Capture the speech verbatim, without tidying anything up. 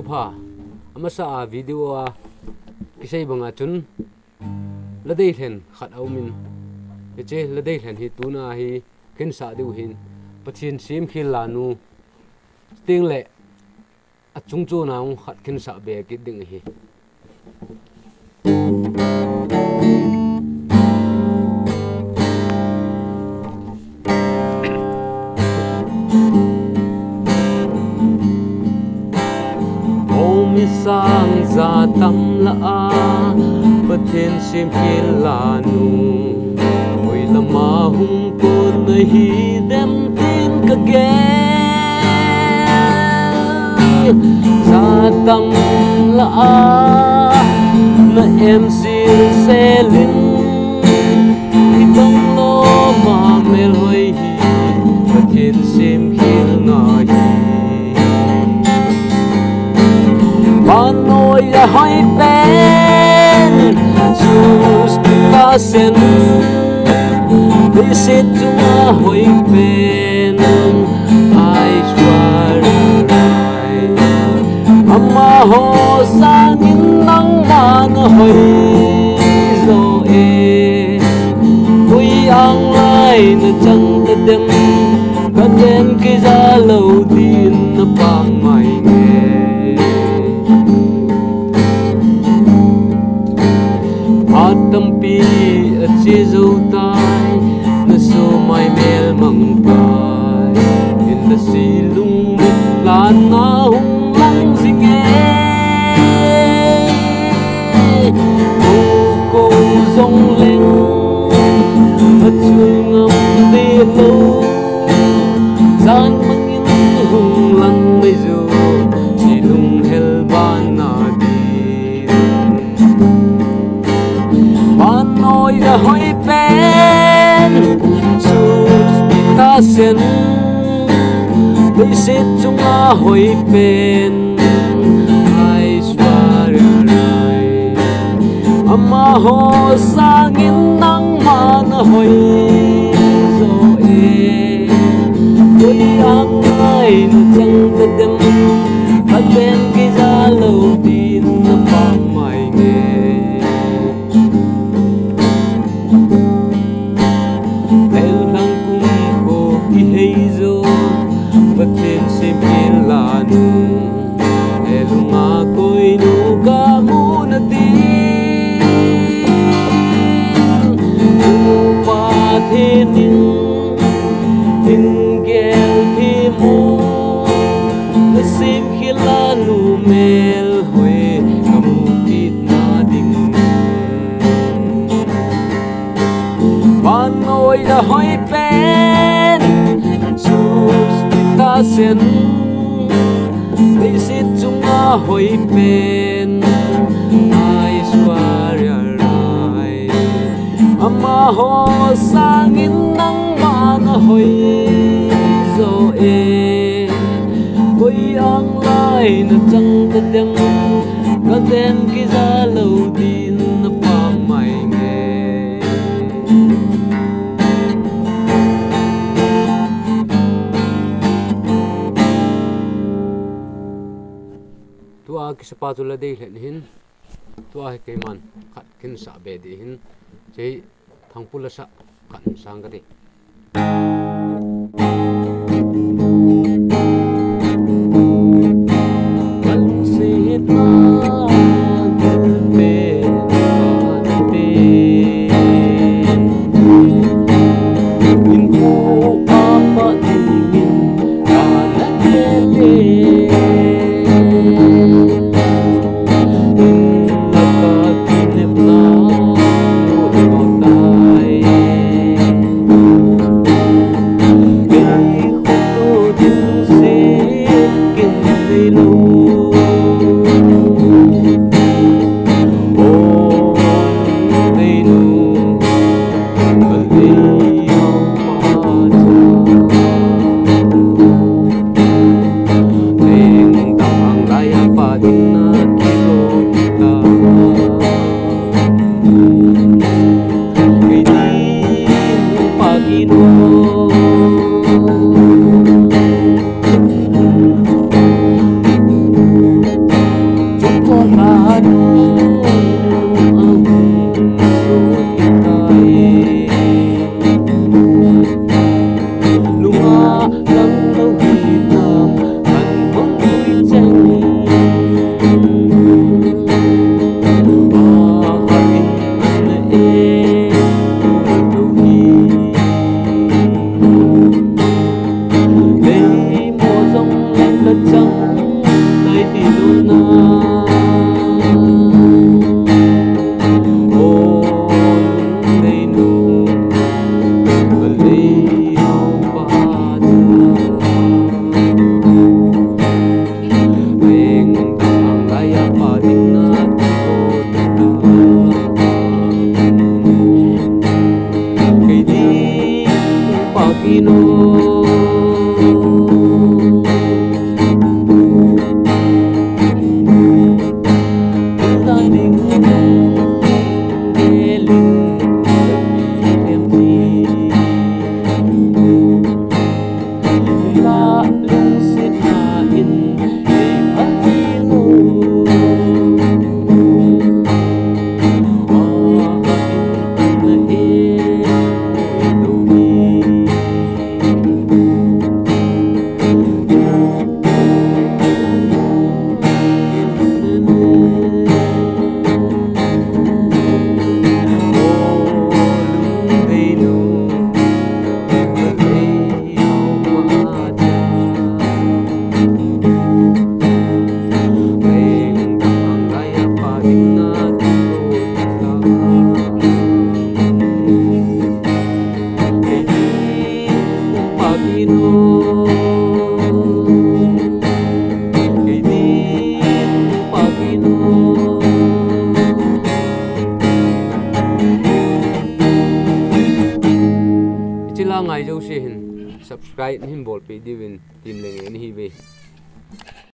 pha ama sa video a kisai banga chun ladei hlen khat aumin che ladei hlen hi tuna hi ken sa deu hin pathin sim khil lanu ting le achung chu naung khat ken sa be ki ding hi sang za tam la a pathen sim khil lanu oi lama hung ko nahi dem tin ka ge za tam la a na em sil selin kitang lo ma mel hoi hi pathen sim khil na hi Manoi la hoi pen sus ta sen visit ma hoi pen ai swarai amma ho sang in nang man hoi zo e hui ang lai na chang ta dem ka den ki za lo din na pang mai nghe Atam pi at si zo tai na so mai mel mang pai in the silung mut lan na hung lang singe cô cô dòng lên at ngam de lo gian mang in hung lang mai zo silung hel ban na Manoi la hoi pen sus ta sen visit chunga hoi pen ai swarai amma ho sangin nang man hoi zo e oi ang ai na chang ta dem aten ki za lo tin na pang mai nghe Pathin sim khil lanu elunga koi nu ka mu na tin pa thinin tin gel thi mu na sim khil lanu mel hoi kamu tit na ding Manoi la hoi pen ta sen visit chunga hoi pen ai swarai amma ho sangin nang man hoi zo e koi ang lai na chang ta dem ka den ki za lo din na pa mai nghe tua ki sepatu la dei hlen hin tua he ke man khat kin sa be de hin chei thangpula sa kan sang ga de kan se ta be te in ko apa tingin kana le Pagino ngai jo se hin subscribe hin bol pe divin tin lenge ni hi ve